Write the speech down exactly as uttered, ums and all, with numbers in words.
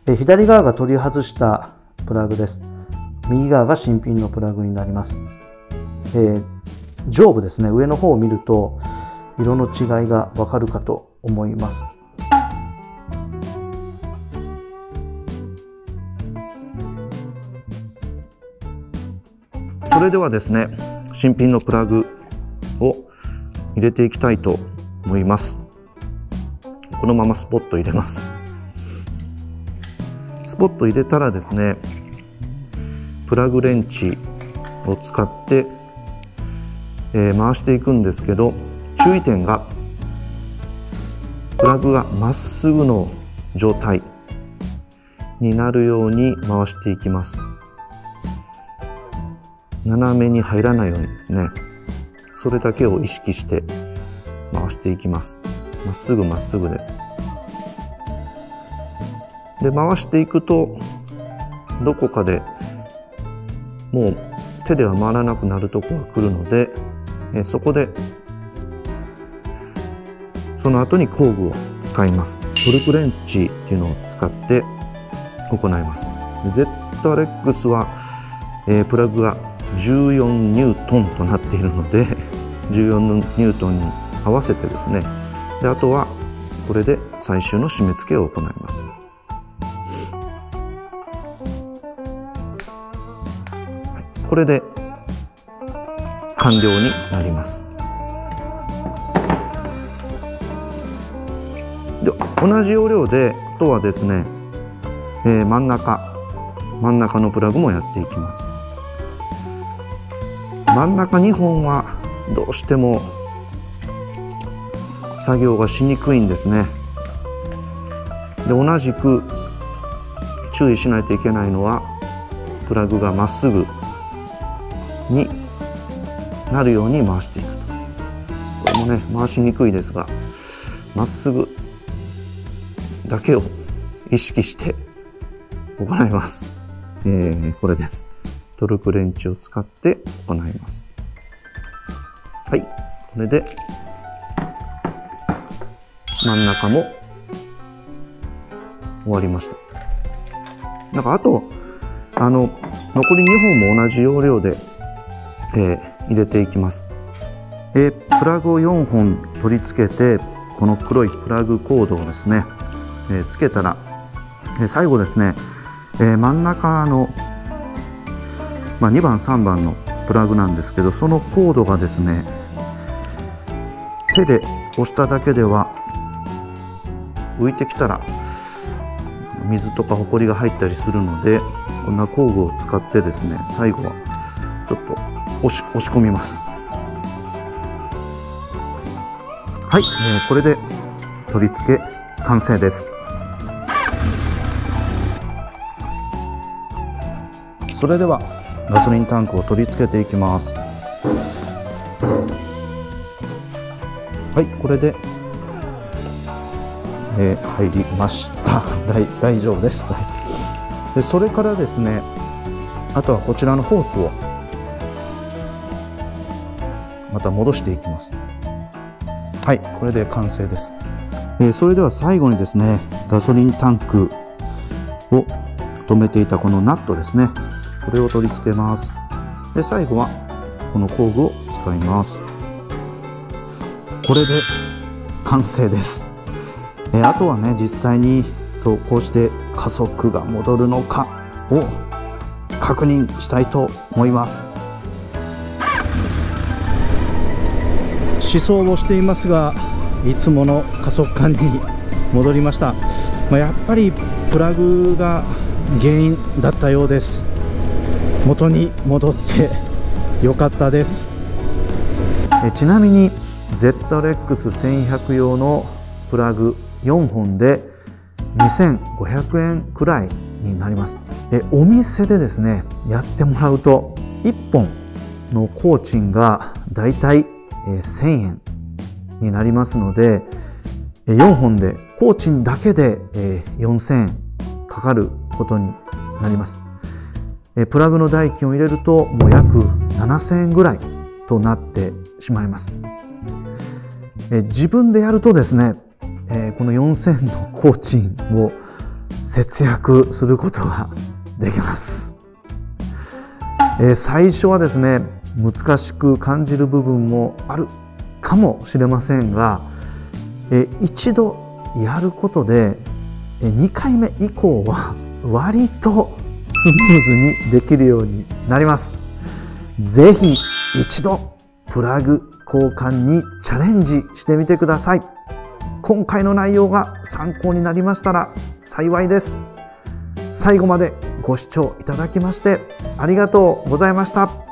え左側が取り外したプラグです。右側が新品のプラグになります。えー、上部ですね、上の方を見ると色の違いがわかるかと思います。それではですね、新品のプラグを入れていきたいと思います。このままスポット入れます。スポット入れたらですね、プラグレンチを使って、えー、回していくんですけど、注意点が、プラグがまっすぐの状態になるように回していきます。斜めに入らないようにですね、それだけを意識して回していきます。まっすぐまっすぐです。で、回していくと、どこかでもう手では回らなくなるところが来るので、えそこでその後に工具を使います。トルクレンチっていうのを使って行います。ゼットアレックス は、えー、プラグがじゅうよんニュートンとなっているので、じゅうよんニュートンに合わせてですね、であとはこれで最終の締め付けを行います。はい、これで完了になります。で、同じ要領であとはですね、えー、真ん中真ん中のプラグもやっていきます。真ん中にほんはどうしても作業がしにくいんですね。で、同じく注意しないといけないのは、プラグがまっすぐになるように回していくと。これもね、回しにくいですが、まっすぐだけを意識して行います。えー、これです。トルクレンチを使って行います。はい、これで真ん中も終わりました。なんかあとあの残りにほんも同じ要領で、えー、入れていきます。えー、プラグをよんほん取り付けて、この黒いプラグコードをですね、えー、つけたら、えー、最後ですね、えー、真ん中のまあ、にばんさんばんのプラグなんですけど、そのコードがですね、手で押しただけでは浮いてきたら水とかホコリが入ったりするので、こんな工具を使ってですね、最後はちょっと押し、押し込みます。はい、えー、これで取り付け完成です。それではガソリンタンクを取り付けていきます。はい、これで、えー、入りました。大, 大丈夫です。で、それからですね、あとはこちらのホースをまた戻していきます。はい、これで完成です。えー、それでは最後にですね、ガソリンタンクを止めていたこのナットですね、これを取り付けます。で、最後はこの工具を使います。これで完成です。えあとはね、実際に走行して加速が戻るのかを確認したいと思います。試走をしていますが、いつもの加速感に戻りました。まあ、やっぱりプラグが原因だったようです。元に戻ってよかったです。えちなみに ゼットアールエックスせんひゃく 用のプラグよんほんでにせんごひゃくえんくらいになります。えお店でですね、やってもらうといっぽんの工賃がだいたいせんえんになりますので、よんほんで工賃だけでよんせんえんかかることになります。プラグの代金を入れるともう約ななせんえんぐらいとなってしまいます。自分でやるとですね、このよんせんえんの工賃を節約することができます。えー、最初はですね、難しく感じる部分もあるかもしれませんが、えー、一度やることでにかいめ以降は割とスムーズにできるようになります。ぜひ一度プラグ交換にチャレンジしてみてください。今回の内容が参考になりましたら幸いです。最後までご視聴いただきましてありがとうございました。